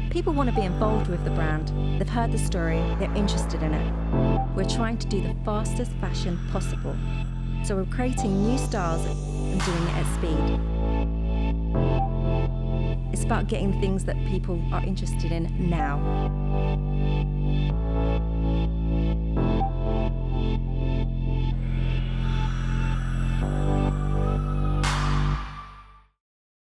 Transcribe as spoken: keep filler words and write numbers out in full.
People want to be involved with the brand. They've heard the story, they're interested in it. We're trying to do the fastest fashion possible. So we're creating new styles and doing it at speed. It's about getting things that people are interested in now.